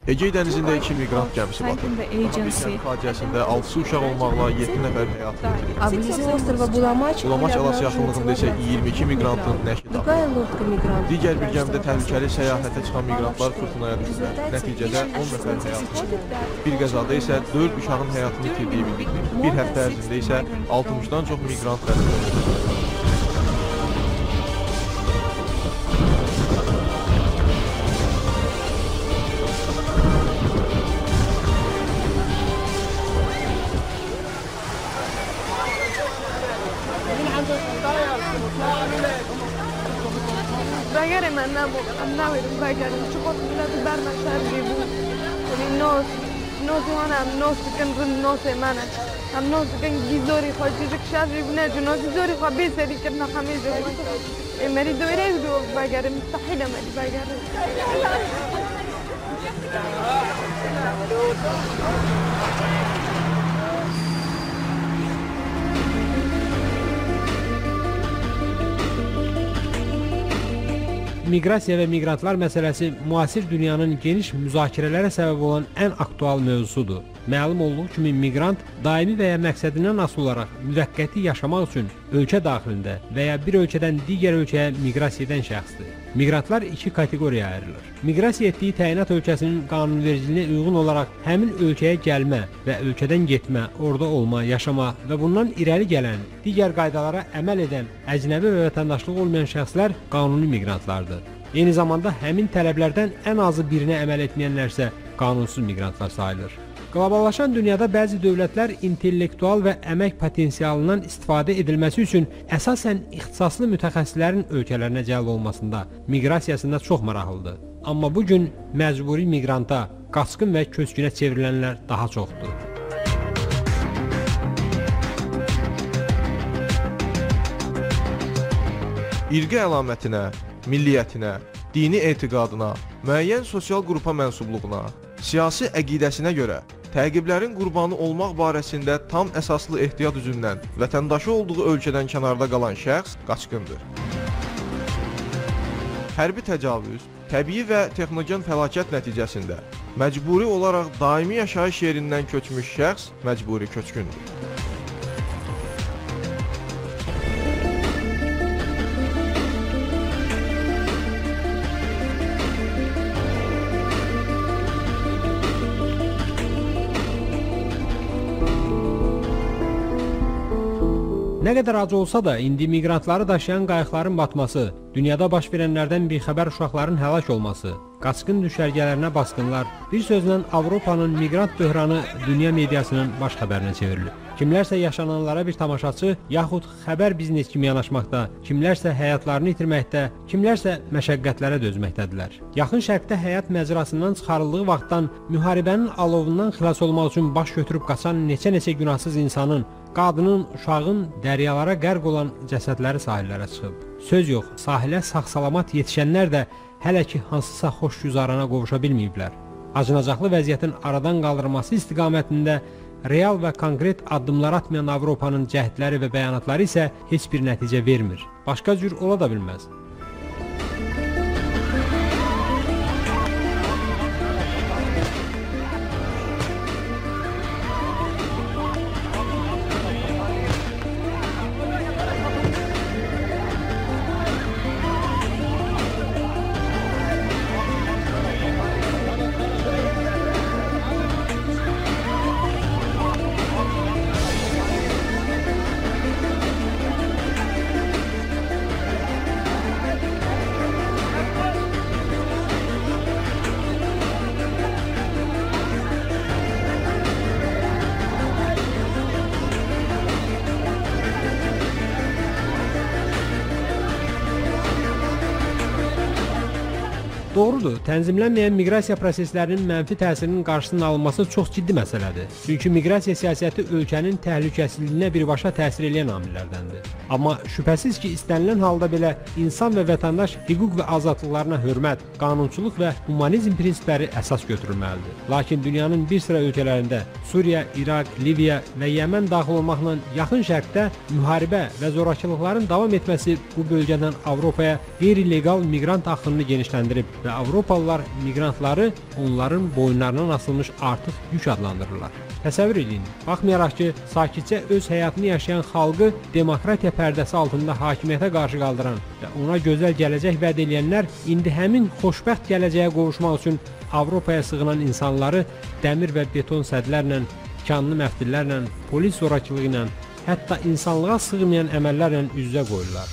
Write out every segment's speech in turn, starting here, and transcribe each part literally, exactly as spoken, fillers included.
Egey dənizində iki miqrant gəmisi batıb. Gəmi faciəsində altısı uşaq olmaqla yeddi nəfər həyatını itirib. Вблизи острова Булamaч Bulamaç adası yaxınlığında isə iyirmi iki miqrantın nəşi dağılıb. другая лодка мигрантов. Digər bir gəmidə təhlükəli səyahətə çıxan miqrantlar fırtınaya düşdülər. Nəticədə on nəfər həyatını itirib. Bir qəzada isə dörd uşağın həyatını itirdiyi bildirilir. Bir həftə ərzində isə altmışdan çox miqrant xəstələnib. Bagare ma andavo, andavo in bagare, ci ho portato da barba sardi bu. Con il nos, nos وانا nos كان nos mana. Am nos كان gizori خالتي جك شارجي بناجي nos gizori خبيث اللي كنا خميجة. مري دويرة دو bagare مستحيل مري bagare. Miqrasiya və miqrantlar məsələsi müasir dünyanın geniş müzakirələrə səbəb olan ən aktual mövzusudur. Məlum olduğu kimi miqrant daimi və ya məqsədindən asılı olaraq müvəqqəti yaşamaq üçün ölkə daxilində və ya bir ölkədən digər ölkəyə miqrasiya edən şəxsdir. Miqrantlar iki kateqoriyaya ayrılır. Miqrasiya etdiyi təyinat ölkəsinin qanunvericiliyinə uyğun olaraq həmin ölkəyə gəlmə və ölkədən getmə, orada olma, yaşama və bundan irəli gələn digər qaydalara əməl edən əcnəbi və vətəndaşlığı olmayan şəxslər qanuni miqrantlardır. Eyni zamanda həmin tələblərdən ən azı birinə əməl etməyənlər isə qanunsuz miqrantlar sayılır. Qloballaşan dünyada bəzi dövlətlər intellektual və əmək potensialından istifadə edilməsi üçün əsasən ixtisaslı mütəxəssislərin ölkələrinə cəlb olmasında, miqrasiyasında çox maraqlıdır. Amma bu gün məcburi miqranta, qaçqın və köçkünə çevrilənlər daha çoxdur. İrqi əlamətinə, milliyyətinə, dini etiqadına, müəyyən sosial qrupa mənsubluğuna, siyasi əqidəsinə görə təqiblərin qurbanı olmaq barəsində tam əsaslı ehtiyat üzündən vətəndaşı olduğu ölkədən kənarda qalan şəxs qaçqındır. Hərbi təcavüz, təbii və texnogen fəlakət nəticəsində məcburi olaraq daimi yaşayış yerindən köçmüş şəxs məcburi köçkündür. Nə qədər acı olsa da, indi miqrantları daşıyan qayıqların batması, dünyada baş verənlərdən bixəbər uşaqların həlak olması, qaçqın düşərgələrinə basqınlar, bir sözlə Avropanın miqrant böhranı dünya mediasının baş xəbərinə çevrilir. Kimlərsə yaşananlara bir tamaşaçı, yaxud xəbər biznes kimi yanaşmaqda, kimlərsə həyatlarını itirməkdə, kimlərsə məşəqqətlərə dözməkdədirlər. Yaxın Şərqdə həyat məcrasından çıxarıldığı vaxtdan müharibənin alovundan xilas olmaq üçün baş götürüb qaçan neçə-neçə günahsız insanın, qadının, uşağın dəryalara qərq olan cəsədləri sahillərə çıxıb. Söz yox, sahilə sağ-salamat yetişənlər də hələ ki hansısa xoş güzarana qovuşa bilməyiblər. Acınacaqlı vəziyyətin aradan qaldırılması istiqamətində real və konkret addımlar atmayan Avropanın cəhdləri və bəyanatları isə heç bir nəticə vermir. Başqa cür ola da bilməz. Doğrudur, tənzimlənməyən miqrasiya proseslərinin mənfi təsirinin qarşısının alınması çox ciddi məsələdir. Çünki miqrasiya siyasəti ölkənin təhlükəsizliyinə birbaşa təsir edən amillərdəndir. Amma şübhəsiz ki, istənilən halda belə insan və vətəndaş hüquq və azadlıqlarına hörmət, qanunçuluq və humanizm prinsipləri əsas götürülməlidir. Lakin dünyanın bir sıra ölkələrində, Suriya, İraq, Liviya və Yəmən daxil olmaqla yaxın şərqdə müharibə və zorakılıqların davam etməsi bu bölgədən Avropaya qeyri-legal miqrant axınını genişləndirib və və Avropalılar miqrantları onların boyunlarından asılmış artıq yük adlandırırlar. Təsəvvür edin, baxmayaraq ki, sakitcə öz həyatını yaşayan xalqı demokratiya pərdəsi altında hakimiyyətə qarşı qaldıran və ona gözəl gələcək vəd edənlər indi həmin xoşbəxt gələcəyə qovuşmaq üçün Avropaya sığınan insanları dəmir və beton sədlərlə, tikanlı məftillərlə, polis zorakılığı ilə, hətta insanlığa sığmayan əməllərlə üz-üzə qoyurlar.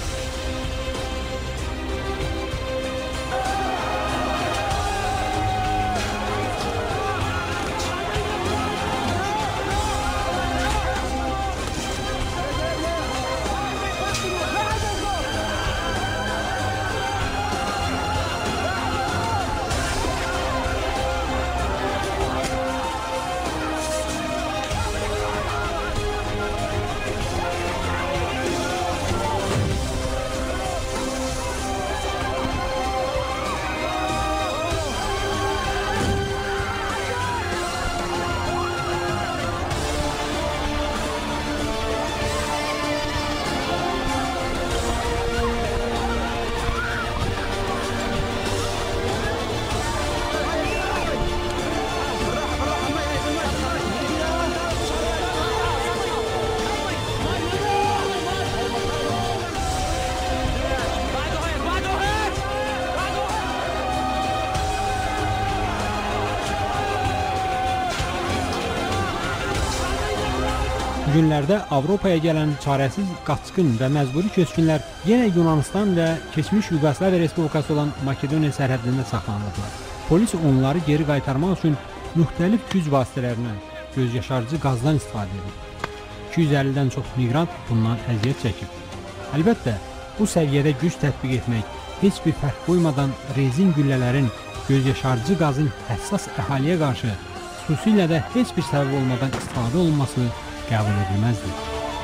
Günlərdə Avropaya gələn çarəsiz qaçqın və məcburi köçkünlər yenə Yunanistan və keçmiş Yugoslaviya Respublikası olan Makedoniya sərhədində saxlanılırlar. Polis onları geri qaytarmaq üçün müxtəlif güc vasitələrindən, gözyaşarıcı qazdan istifadə edir. iki yüz əllidən çox miqrant bundan əziyyət çəkib. Əlbəttə, bu səviyyədə güc tətbiq etmək, heç bir fərq qoymadan rezin güllələrin, gözyaşarıcı qazın həssas əhaliyə qarşı, xüsusilə də heç bir səbəb olmadan istifadə olunması qəbul edilməzdir.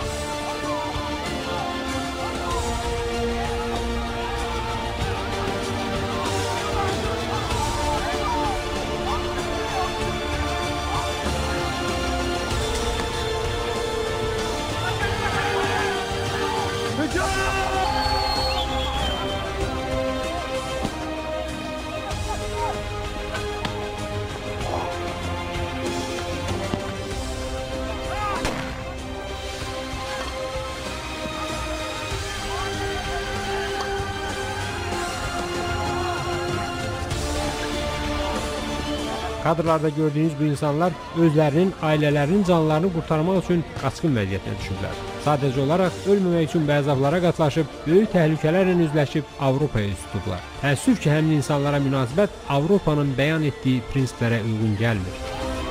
Kadrlarda gördüyünüz bu insanlar özlərinin, ailələrinin canlarını qurtarmaq üçün qaçqın vəziyyətinə düşüblər. Sadəcə olaraq ölməmək üçün bəzaflara qatlaşıb, böyük təhlükələrlə üzləşib Avropaya üz tutublar. Təəssüf ki, həmin insanlara münasibət Avropanın bəyan etdiyi prinsiplərə uyğun gəlmir.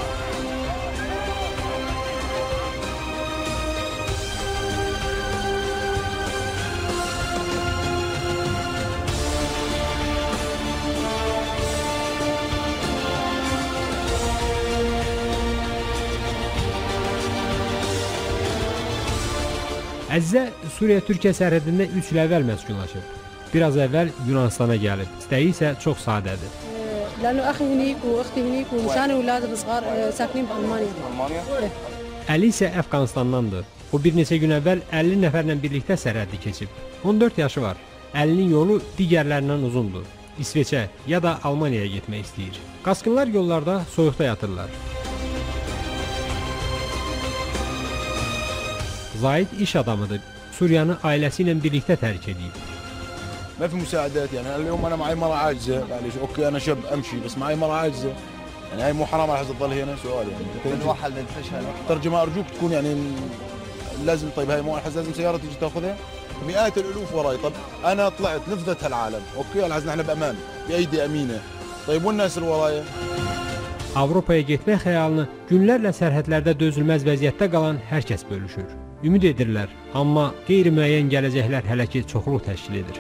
Əzizə Suriya-Türkiyə sərhədində üç il əvvəl məskunlaşıb. Biraz əvvəl Yunanistana gəlib. İstəyi isə çox sadədir. لأنه أخي هنيك وأختي هنيك ومشان أولادي الصغار ساكنين بألمانيا. Əli isə Əfqanistandandır. O bir neçə gün əvvəl əlli nəfərlə birlikdə sərhəddi keçib. on dörd yaşı var. Əlinin yolu digərlərindən uzundur. İsveçə ya da Almaniyaya getmək istəyir. Qaçqınlar yollarda soyuqda yatırlar. Zahid iş adamıdır. Suriyanı ailesi ile birlikte terk edeyim. ما في مساعدات يعني اليوم انا معي مرة عاجزة معلش اوكي انا شاب امشي بس معي مرة عاجزة يعني هاي مو حرام على تضل هنا سؤال يعني من واحد للفشل ترجمة ارجوك تكون يعني لازم طيب هاي مو لازم سيارة تيجي تاخذها مئات الالوف وراي طب انا طلعت نفذت هالعالم اوكي العزنا احنا بامان بايدي امينة طيب والناس اللي ورايا Avropaya getmək xəyalını günlərlə sərhədlərdə dözülməz vəziyyətdə qalan hər kəs bölüşür. Ümid edirlər, amma qeyri-müəyyən gələcəklər hələ ki çoxluq təşkil edir.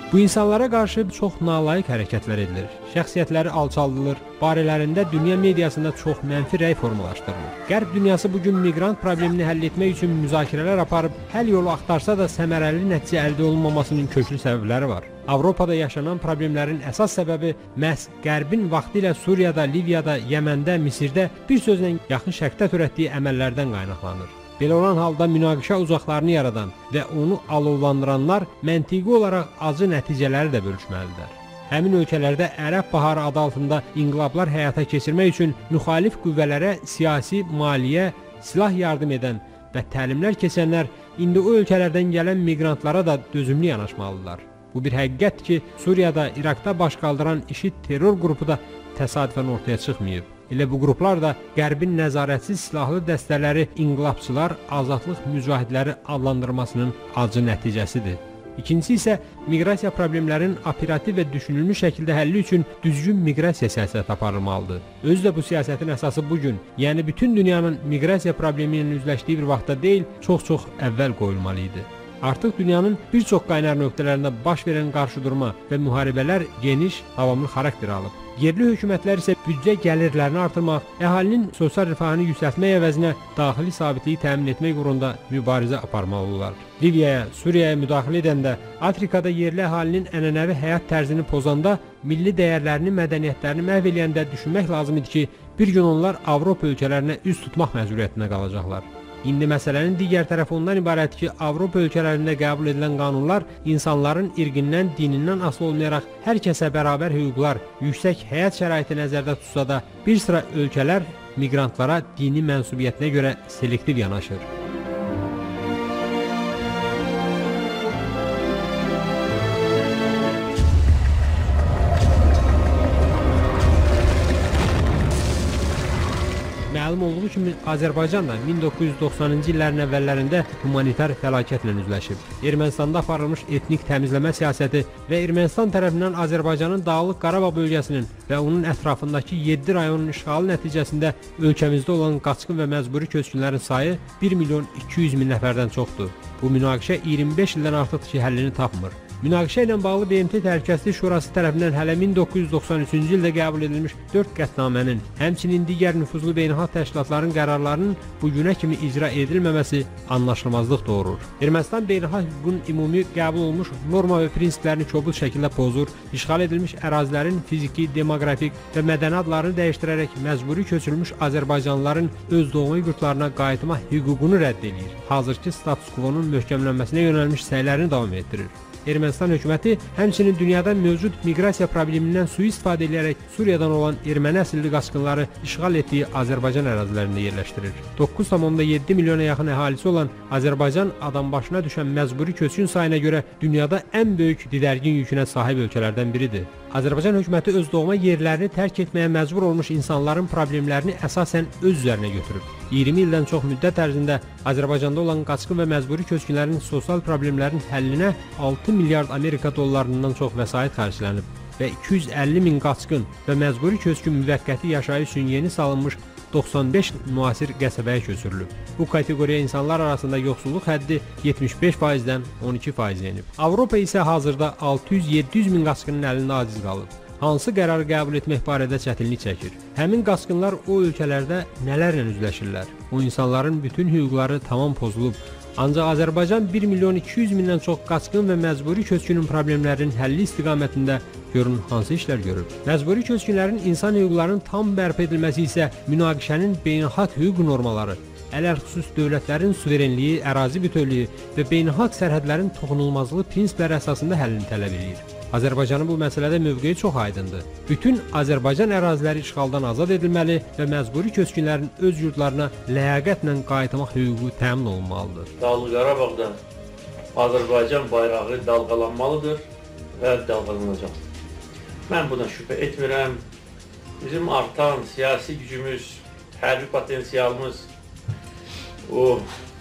Bu insanlara qarşı çox nalayiq hərəkətlər edilir. Şəxsiyyətləri alçaldılır, barələrində dünya mediasında çox mənfi rəy formalaşdırılır. Qərb dünyası bu gün miqrant problemini həll etmək üçün müzakirələr aparıb, həll yolu axtarsa da səmərəli nəticə əldə olunmamasının köklü səbəbləri var. Avropada yaşanan problemlərin əsas səbəbi məhz Qərbin vaxtilə Suriyada, Liviyada, Yəməndə, Misirdə, bir sözlə yaxın şərqdə törətdiyi əməllərdən qaynaqlanır. Belə olan halda münaqişə uzaqlarını yaradan və onu alovlandıranlar məntiqi olaraq acı nəticələri də bölüşməlidir. Həmin ölkələrdə Ərəb Baharı adı altında inqilablar həyata keçirmək üçün müxalif qüvvələrə siyasi, maliyyə, silah yardım edən və təlimlər keçənlər indi o ölkələrdən gələn miqrantlara da dözümlü yanaşmalıdırlar. Bu bir həqiqətdir ki, Suriyada, İraqda baş qaldıran IŞİD terror qrupu da təsadüfən ortaya çıxmayıb. Elə bu qruplar da Qərbin nəzarətsiz silahlı dəstələri inqilabçılar, azadlıq mücahidləri adlandırmasının acı nəticəsidir. İkincisi isə miqrasiya problemlərinin operativ və düşünülmüş şəkildə həlli üçün düzgün miqrasiya siyasəti aparılmalıdır. Özü də bu siyasətin əsası bugün, yəni bütün dünyanın miqrasiya problemi ilə üzləşdiyi bir vaxtda deyil, çox-çox əvvəl qoyulmalı idi. Artıq dünyanın bir çox qaynar nöqtələrində baş verən qarşıdurma və müharibələr geniş, davamlı xarakter alıb. Yerli hökumətlər isə büdcə gəlirlərini artırmaq, əhalinin sosial rifahını yüksəltmək əvəzinə daxili sabitliyi təmin etmək uğrunda mübarizə aparmalıdırlar. Liviyaya, Suriyaya müdaxilə edəndə, Afrikada yerli əhalinin ənənəvi həyat tərzini pozanda, milli dəyərlərini, mədəniyyətlərini məhv eləyəndə düşünmək lazım idi ki, bir gün onlar Avropa ölkələrinə üz tutmaq məcburiyyətində qalacaqlar. İndi məsələnin digər tərəfi ondan ibarətdir ki, Avropa ölkələrində qəbul edilən qanunlar insanların irqindən, dinindən asılı olmayaraq hər kəsə bərabər hüquqlar, yüksək həyat şəraiti nəzərdə tutsa da, bir sıra ölkələr miqrantlara dini mənsubiyyətinə görə selektiv yanaşır. Məlum olduğu kimi Azərbaycan da min doqquz yüz doxsanıncı illərin əvvəllərində humanitar fəlakətlə üzləşib. Ermənistanda aparılmış etnik təmizləmə siyasəti və Ermənistan tərəfindən Azərbaycanın Dağlıq Qarabağ bölgəsinin və onun ətrafındakı yeddi rayonun işğalı nəticəsində ölkəmizdə olan qaçqın və məcburi köçkünlərin sayı bir milyon iki yüz min nəfərdən çoxdur. Bu münaqişə iyirmi beş ildən artıqdır ki, həllini tapmır. Münaqişə ilə bağlı B M T Təhlükəsizlik Şurası tərəfindən hələ min doqquz yüz doxsan üçüncü ildə qəbul edilmiş dörd qətnamənin, həmçinin digər nüfuzlu beynəlxalq təşkilatların qərarlarının bu günə kimi icra edilməməsi anlaşılmazlıq doğurur. Ermənistan beynəlxalq hüququn ümumi qəbul olmuş norma və prinsiplərini kobud şəkildə pozur, işğal edilmiş ərazilərin fiziki, demoqrafik və mədəni adlarını dəyişdirərək məcburi köçürülmüş Azərbaycanlıların öz doğma yurtlarına qayıtma hüququnu rədd edir. Hazırki status quo-nun möhkəmlənməsinə yönəlmiş səylərini davam etdirir. Ermənistan hökuməti həmçinin dünyada mövcud miqrasiya problemindən sui-istifadə edərək Suriyadan olan erməni əsilli qaçqınları işğal etdiyi Azərbaycan ərazilərində yerləşdirir. doqquz tam yeddi milyona yaxın əhalisi olan Azərbaycan adam başına düşən məcburi köçkün sayına görə dünyada ən böyük didərgin yükünə sahib ölkələrdən biridir. Azərbaycan hökuməti öz doğma yerlərini tərk etməyə məcbur olmuş insanların problemlərini əsasən öz üzərinə götürüb. iyirmi ildən çox müddət ərzində Azərbaycanda olan qaçqın və məcburi köçkünlərin sosial problemlərin həllinə altı milyard Amerika dollarından çox vəsait xərclənib və iki yüz əlli min qaçqın və məcburi köçkün müvəqqəti yaşayış üçün yeni salınmış doxsan beş müasir qəsəbəyə köçürülüb. Bu kateqoriya insanlar arasında yoxsulluq həddi yetmiş beş faizdən on iki faizə enib. Avropa isə hazırda altı yüz yeddi yüz min qaçqının əlində aciz qalıb. Hansı qərarı qəbul etmək barədə çətinlik çəkir? Həmin qaçqınlar o ölkələrdə nələrlə üzləşirlər? O insanların bütün hüquqları tamam pozulub. Ancaq Azərbaycan bir milyon iki yüz mindən çox qaçqın və məcburi köçkünün problemlərinin həlli istiqamətində görün hansı işlər görür. Məcburi köçkünlərin insan hüquqlarının tam bərpa edilməsi isə münaqişənin beynəlxalq hüquq normaları, ələlxüsus dövlətlərin suverenliyi, ərazi bütövlüyü və beynəlxalq sərhədlərin toxunulmazlığı prinsipləri əsasında həllini tələb edir. Azərbaycanın bu məsələdə mövqeyi çox aydındır. Bütün Azərbaycan əraziləri işğaldan azad edilməli və məcburi köçkünlərin öz yurdlarına ləyaqətlə qayıtmaq hüququ təmin olunmalıdır. Dağlıq Qarabağda Azərbaycan bayrağı dalğalanmalıdır və dalğalanacaq. Mən buna şübhə etmirəm. Bizim artan siyasi gücümüz, hərbi potensialımız o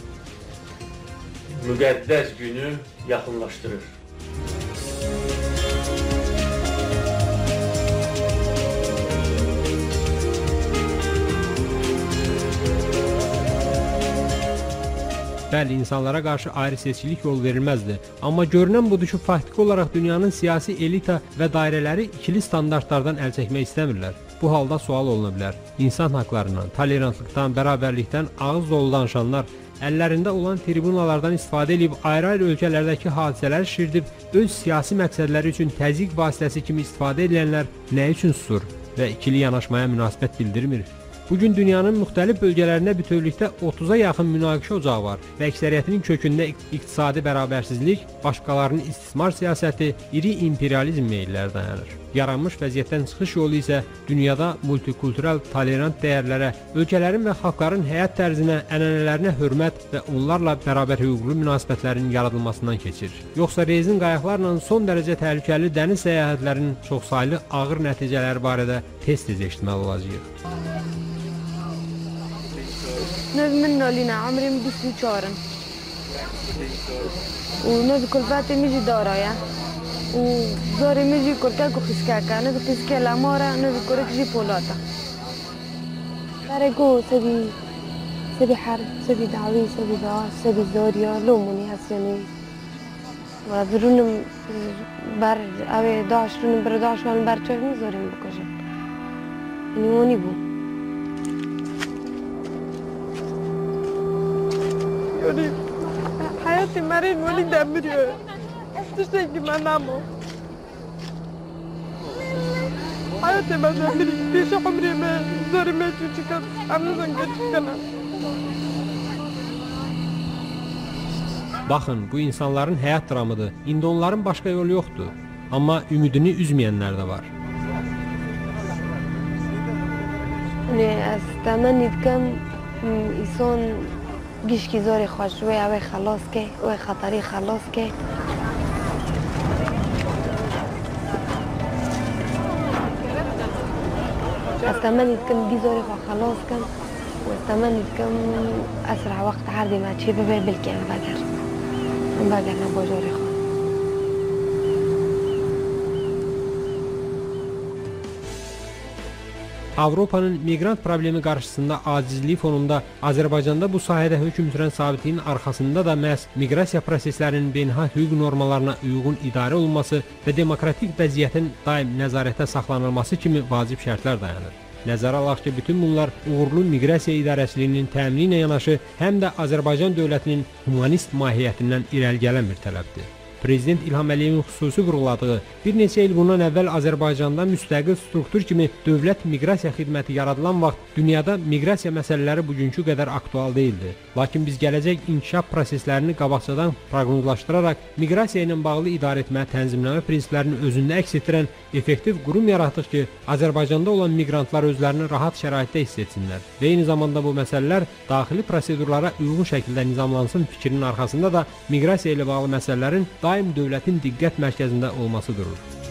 müqəddəs günü yaxınlaşdırır. Bəli, insanlara qarşı ayrı-seçkilik yol verilməzdi. Amma görünən budur ki, faktiki olaraq dünyanın siyasi elita və dairələri ikili standartlardan əl çəkmək istəmirlər. Bu halda sual oluna bilər. İnsan haqlarından, tolerantlıqdan, bərabərlikdən ağız dolu danışanlar əllərində olan tribunalardan istifadə edib ayrı-ayrı ölkələrdəki hadisələri şirdib öz siyasi məqsədləri üçün təzyiq vasitəsi kimi istifadə edilənlər nə üçün susur və ikili yanaşmaya münasibət bildirmir? Bugün dünyanın müxtəlif bölgələrində bütövlükdə otuz'a yaxın münaqişə ocağı var və əksəriyyətinin kökündə iqtisadi bərabərsizlik, başqalarının istismar siyasəti, iri imperializm meylləri dayanır. Yaranmış vəziyyətdən çıxış yolu isə dünyada multikultural, tolerant dəyərlərə, ölkələrin və xalqların həyat tərzinə, ənənələrinə hörmət və onlarla bərabər hüquqlu münasibətlərin yaradılmasından keçir. Yoxsa rezin qayıqlarla son dərəcə təhlükəli dəniz səyahətlərinin çoxsaylı ağır nəticələri barədə tez-tez eşitməli olacağıq. نبي منه لينا عمري مديش شهرا ونبي كل فاتي ميجي دارا يا وزوري ميجي كل كاكو خسكاكا نبي خسكا العمارة نبي كورك جي بولاتا تاريكو سبي سبي حرب سبي دعوي سبي دعاء سبي زوريا لوموني هسياني وذرونم بر اوي داش رونم بر داش وان بر چوك نزوري مبكوشن يعني موني بو يعني حياتي مريض وليد أمري تشتكي ما نامو حياتي ما أمري ليش عمري ما زوري ما تشكر أنا زنقت كنا. Baxın, bu insanların həyat dramıdır. İndi onların başqa yolu yoxdur. Amma ümidini üzməyənlər də var. أنا أستمنى كم إنسان جيش كي زوري خوش شوي أوي خلاص كي أوي خطري خلاص كي أستمنى كم جي زوري خو خلاص كم واستمنى كم أسرع وقت عادي ما تشي ببي بالكي أم بقر أم بقر نبو جوري خو Avropanın miqrant problemi qarşısında acizliyi fonunda Azərbaycanda bu sahədə hökm sürən sabitliyin arxasında da məhz miqrasiya proseslərinin beynəlxalq hüquq normalarına uyğun idarə olunması və demokratik vəziyyətin daim nəzarətdə saxlanılması kimi vacib şərtlər dayanır. Nəzərə alaq ki, bütün bunlar uğurlu miqrasiya idarəçiliyinin təmini ilə yanaşı, həm də Azərbaycan dövlətinin humanist mahiyyətindən irəli gələn bir tələbdir. Prezident İlham Əliyevin xüsusi vurğuladığı bir neçə il bundan əvvəl Azərbaycanda müstəqil struktur kimi dövlət miqrasiya xidməti yaradılan vaxt dünyada miqrasiya məsələləri bugünkü qədər aktual deyildi. Lakin biz gələcək inkişaf proseslərini qabaqcadan proqnozlaşdıraraq miqrasiya ilə bağlı idarə etmə, tənzimləmə prinsiplərini özündə əks etdirən effektiv qurum yaratdıq ki, Azərbaycanda olan miqrantlar özlərini rahat şəraitdə hiss etsinlər. Və eyni zamanda bu məsələlər daxili prosedurlara uyğun şəkildə nizamlansın fikrinin arxasında da miqrasiya ilə bağlı məsələlərin daim dövlətin diqqət mərkəzində olması durur.